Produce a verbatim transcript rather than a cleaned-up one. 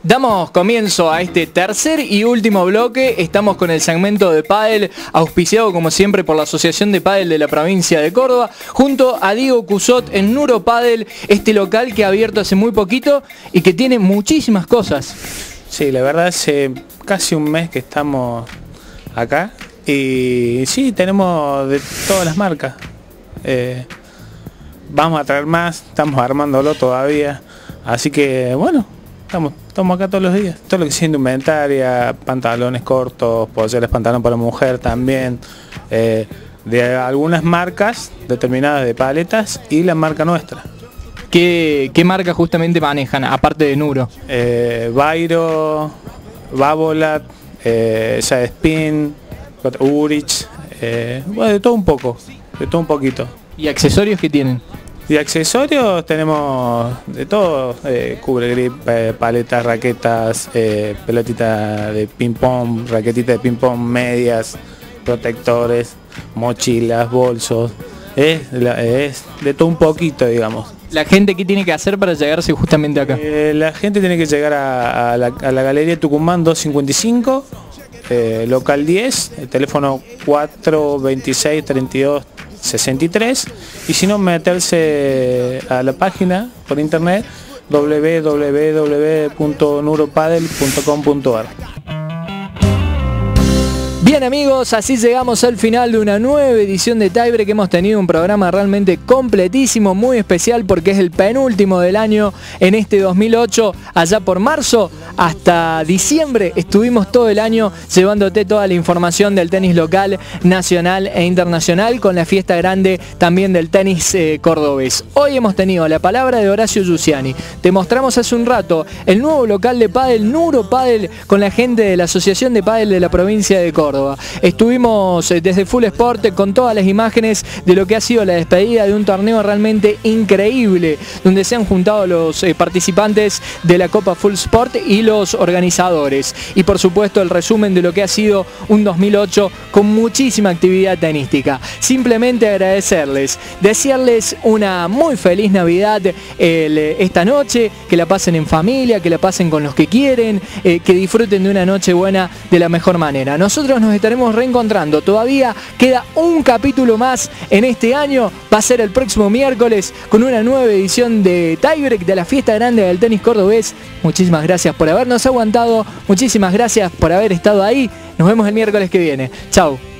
Damos comienzo a este tercer y último bloque. Estamos con el segmento de pádel, auspiciado como siempre por la Asociación de Pádel de la provincia de Córdoba, junto a Diego Cusot en Nuro Pádel, este local que ha abierto hace muy poquito y que tiene muchísimas cosas. Sí, la verdad hace casi un mes que estamos acá y sí, tenemos de todas las marcas. Eh, vamos a traer más, estamos armándolo todavía, así que bueno, estamos, estamos acá todos los días. Todo lo que es indumentaria, pantalones cortos, polleras, pantalón para mujer también, eh, de algunas marcas determinadas de paletas y la marca nuestra. ¿Qué, qué marca justamente manejan, aparte de Nuro? Eh, Bairo, Babolat, eh, Spin, Urich, eh, bueno, de todo un poco, de todo un poquito. ¿Y accesorios que tienen? Y accesorios tenemos de todo, eh, cubre grip, eh, paletas, raquetas, eh, pelotita de ping pong, raquetita de ping pong, medias, protectores, mochilas, bolsos, es, es de todo un poquito, digamos. ¿La gente qué tiene que hacer para llegarse justamente acá? Eh, la gente tiene que llegar a, a, la, a la Galería Tucumán doscientos cincuenta y cinco, eh, local diez, el teléfono cuatro veintiséis treinta y dos sesenta y tres, y si no, meterse a la página por internet w w w punto nuropadel punto com punto a r. Bien amigos, así llegamos al final de una nueva edición de Tiebreak. Hemos tenido un programa realmente completísimo, muy especial porque es el penúltimo del año en este dos mil ocho. Allá por marzo hasta diciembre estuvimos todo el año llevándote toda la información del tenis local, nacional e internacional, con la fiesta grande también del tenis eh, cordobés. Hoy hemos tenido la palabra de Horacio Giussiani. Te mostramos hace un rato el nuevo local de pádel, Nuro Pádel, con la gente de la Asociación de Pádel de la provincia de Córdoba. Estuvimos desde Full Sport con todas las imágenes de lo que ha sido la despedida de un torneo realmente increíble, donde se han juntado los eh, participantes de la Copa Full Sport y los organizadores. Y por supuesto el resumen de lo que ha sido un dos mil ocho con muchísima actividad tenística. Simplemente agradecerles, desearles una muy feliz Navidad el, esta noche, que la pasen en familia, que la pasen con los que quieren, eh, que disfruten de una noche buena de la mejor manera. Nosotros nos estaremos reencontrando, todavía queda un capítulo más en este año, va a ser el próximo miércoles con una nueva edición de Tiebreak, de la fiesta grande del tenis cordobés. Muchísimas gracias por habernos aguantado, muchísimas gracias por haber estado ahí, nos vemos el miércoles que viene, chau.